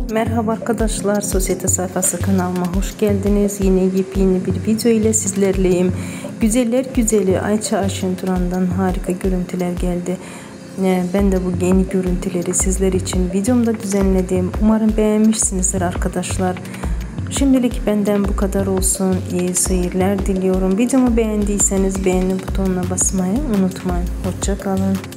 Merhaba arkadaşlar, Sosyete Sayfası kanalıma hoş geldiniz. Yine yepyeni bir video ile sizlerleyim. Güzeller güzeli Ayça Ayşen Turan'dan harika görüntüler geldi. Ben de bu yeni görüntüleri sizler için videomda düzenledim. Umarım beğenmişsinizdir arkadaşlar. Şimdilik benden bu kadar olsun. İyi seyirler diliyorum. Videomu beğendiyseniz beğeni butonuna basmayı unutmayın. Hoşça kalın.